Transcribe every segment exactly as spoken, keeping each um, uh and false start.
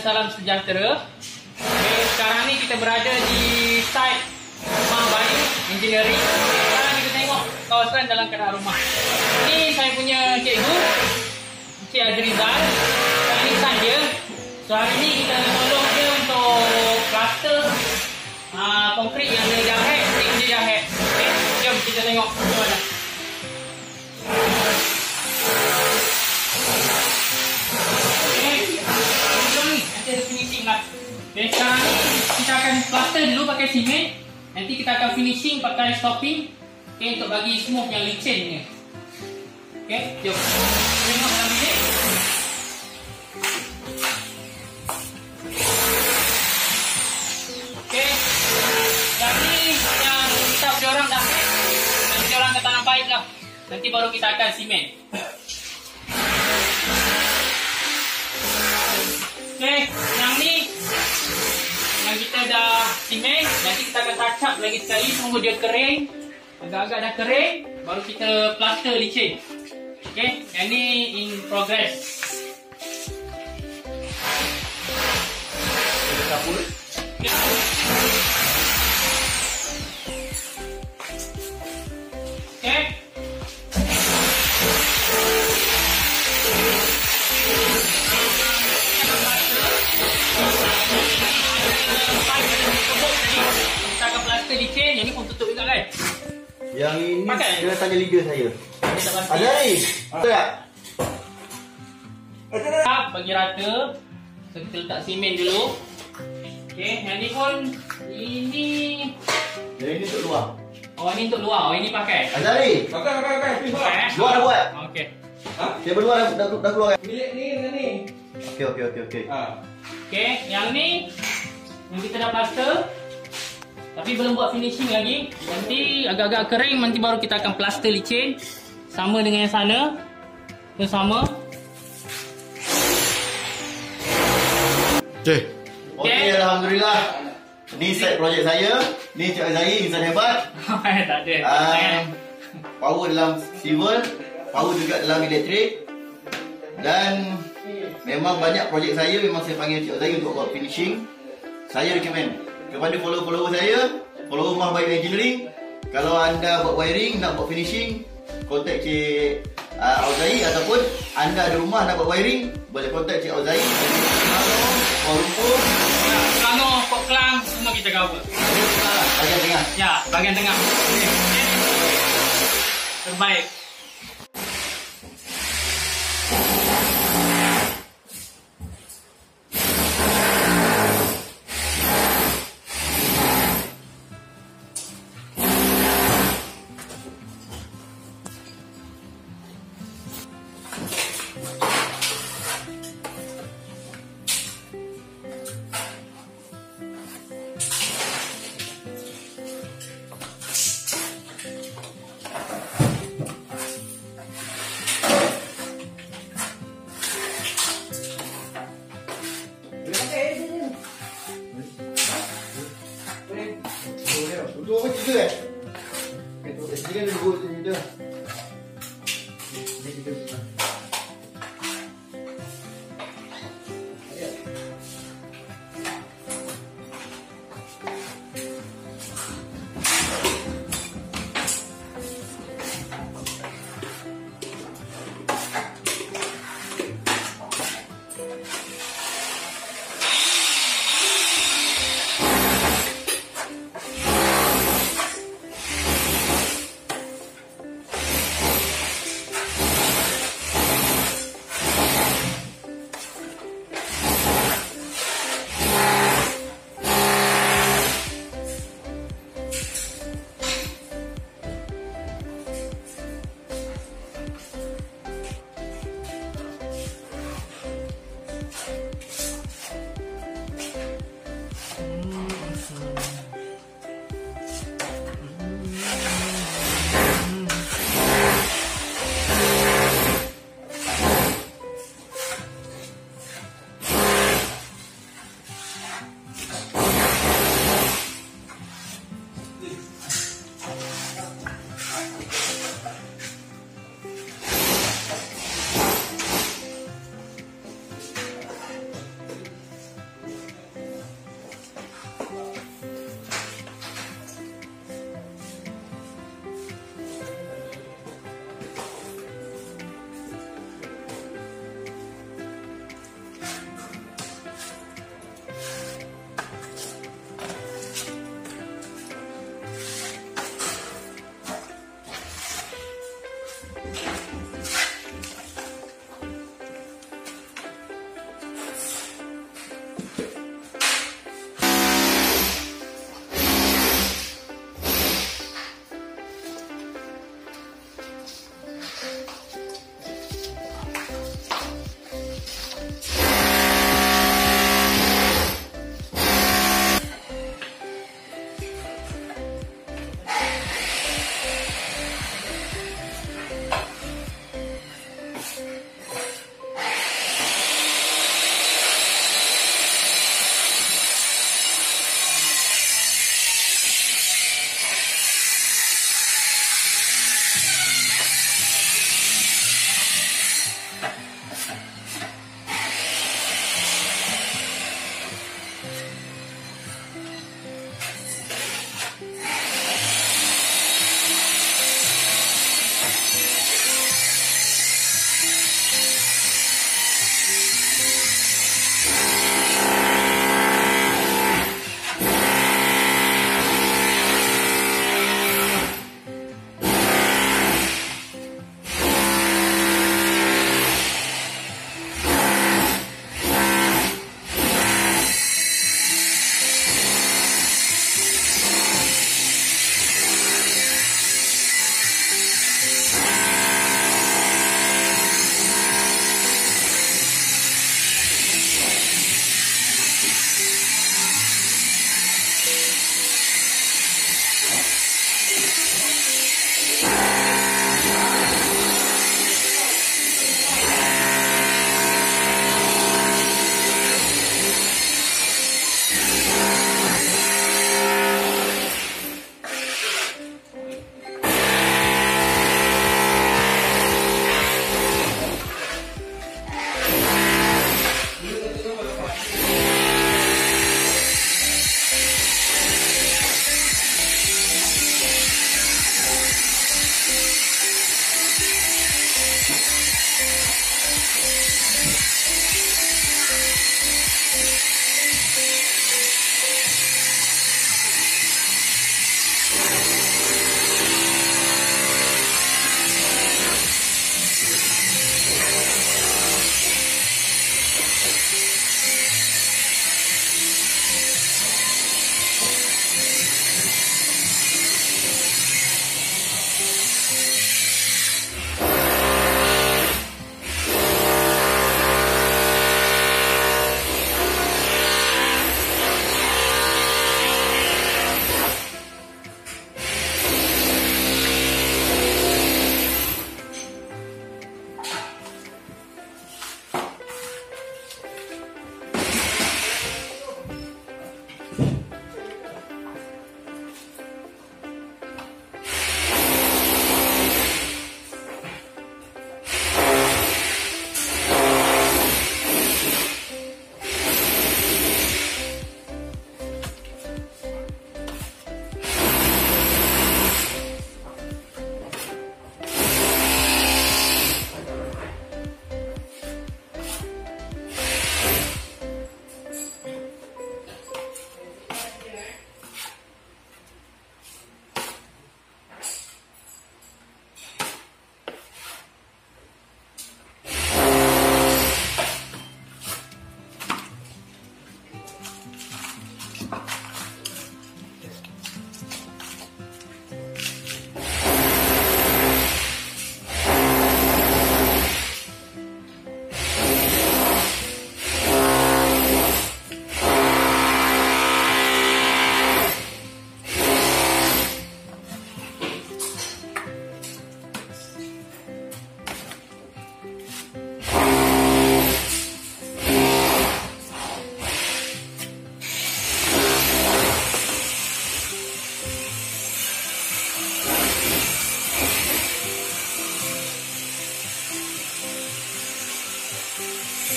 salam sejahtera. Okay, sekarang ni kita berada di site rumah bayu engineering. Sekarang kita tengok kawasan dalam keadaan rumah. Ini saya punya cikgu, Encik Azrizal. Sekarang ni site dia. So hari ni kita tolong dia untuk plaster uh, konkrit yang dia jahit, tim dia jahit. Okay, jom kita tengok macam mana. Okay, sekarang ni kita akan plaster dulu pakai simen. Nanti kita akan finishing pakai stopping. Okay, untuk bagi smooth yang licin ni. Okay, jom tengok dalam bilik. Okay, yang ni yang kita punya orang dah set. Nanti orang kata nak baik lah. Nanti baru kita akan simen. Okay, yang ni yang kita dah simen, nanti kita akan touch up lagi sekali, tunggu dia kering. Agak-agak dah kering, baru kita plaster licin. Okay, yang ni in progress. Okay. Okay. Kita akan plaster licin, yang ni pun tutup juga kan? Yang ini pakai? Kena tanya leader saya. Ada ni? Betul tak? Bagi rata. So kita letak simen dulu. Okay, yang ni pun ini. Yang ini untuk luar. Oh, ini untuk luar. Oh, ini pakai. Azari. Pakai, pakai, pakai. Pakai eh? Luar dah buat. Okey. Ha? Dia berdua dah, dah, dah keluar kan? Bilik ni dengan ni. Okey, okey, okey, okey. Ha. Okey, yang ni yang kita dah plaster. Tapi belum buat finishing lagi. Nanti agak-agak kering, nanti baru kita akan plaster licin. Sama dengan yang sana. Pun sama. Okey. Okey. Okey, alhamdulillah. Ni set projek saya. Ni Cik Azari, insan hebat. Tak ada. Um, power dalam civil, power juga dalam elektrik. Dan memang banyak projek saya memang saya panggil Cik Azari untuk buat finishing. Saya recommend kepada follower-follower saya, follower Rumah Bayu Engineering, kalau anda buat wiring, nak buat finishing, kontak Cik uh, Auzai, ataupun anda ada rumah nak buat wiring, boleh kontak Cik Auzai. Kuala Lumpur, Selangor, Port Klang, semua kita cover. bagian tengah. Ya, bahagian tengah. Okay. Terbaik. Dua pun tiga eh? Tiga kan dua tu tiga. Ini tiga.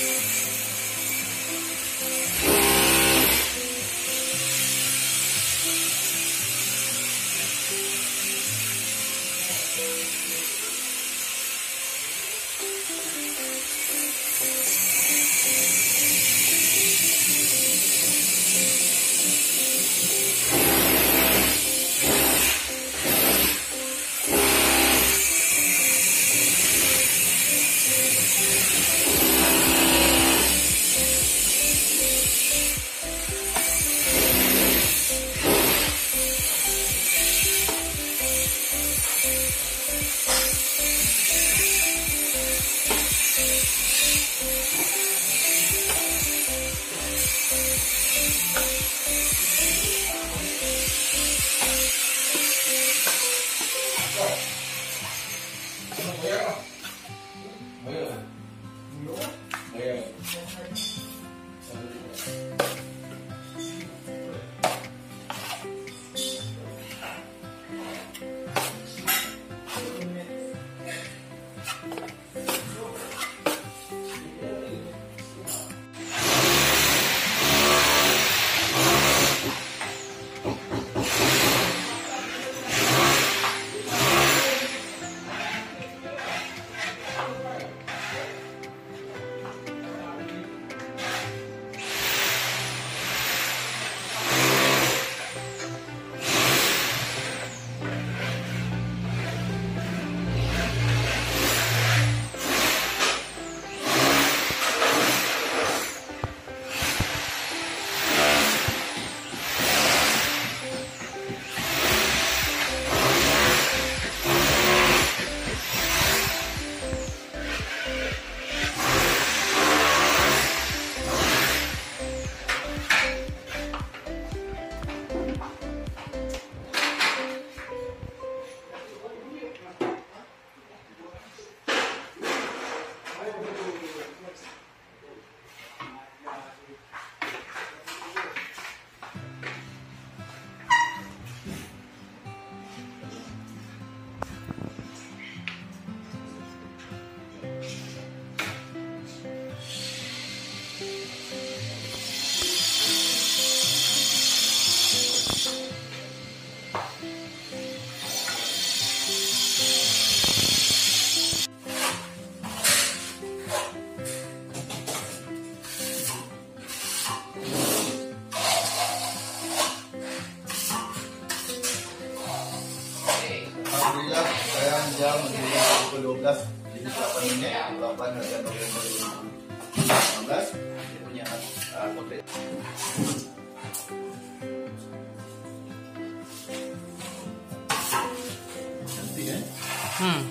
Alhamdulillah sekarang jam pukul dua belas lebih lapan minit lapan bulan November dua ribu lapan belas. Dia punya uh, kontrak. Cantik eh? Hmm.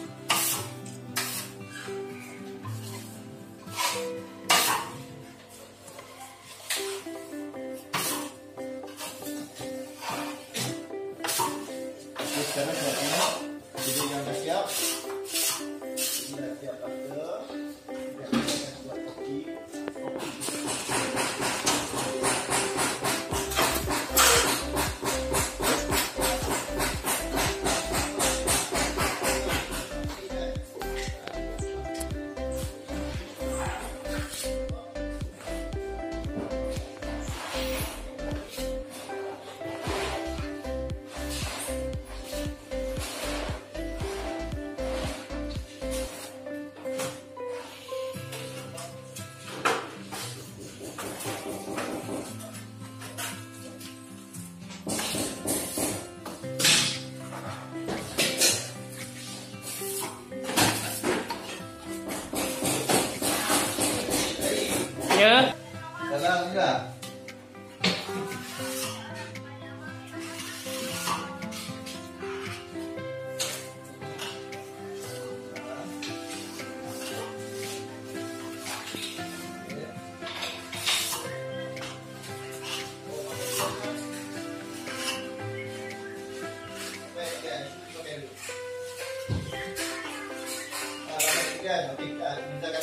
Sekarang saya tengok jadi yang dah siap. Ini dah siap butter. Kita akan buat kopi. Ya. Salam juga. Okey, kita